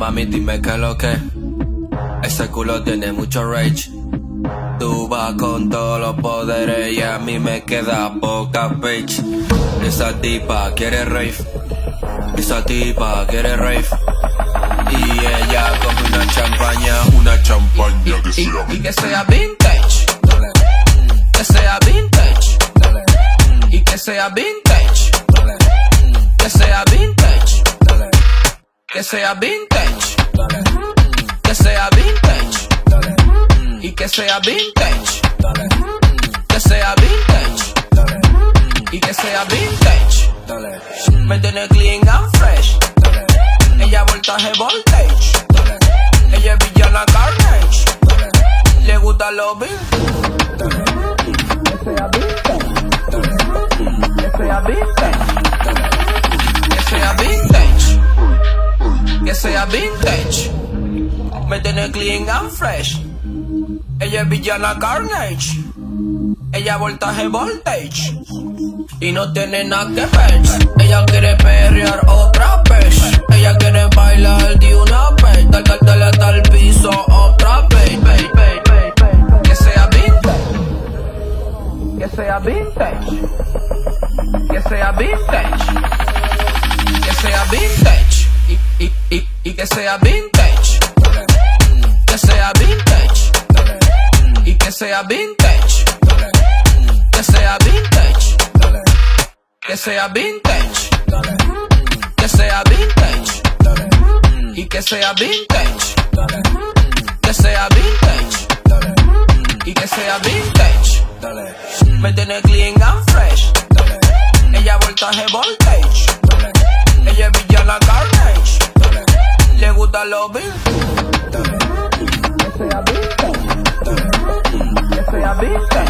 mami, dime qué es lo que. Ese culo tiene mucho rage. Tú vas con todos los poderes y a mí me queda poca page. Esa tipa quiere rave. Esa tipa quiere rave. Y ella coge una champaña que sea y que sea vintage. Que sea vintage. Y que sea vintage. Que sea vintage. Que sea vintage. Que sea vintage. Y que sea vintage. Que sea vintage. Y que sea vintage. Me tiene clean and fresh. Ella voltaje voltage. Ella es villana carnage. Le gusta los vintage. Que sea vintage. Que sea vintage. Que sea vintage. Que sea vintage. Me tiene clean and fresh. Ella es villana carnage. Ella voltaje voltage. Y no tiene nada que ver. Ella quiere perrear otra vez. Ella quiere bailar de una vez. Dale hasta el piso otra vez. Que sea vintage. Que sea vintage. Que sea vintage. Que sea vintage. Y que sea vintage. Que sea vintage. Y que sea vintage. Que sea vintage. Que sea vintage. Que sea vintage. Y que sea vintage. Que sea vintage. Y que sea vintage. Me tiene clean and fresh. Ella voltaje voltage. Ella es villana carnage. Le gusta los vintage. Que sea vintage. Que sea vintage.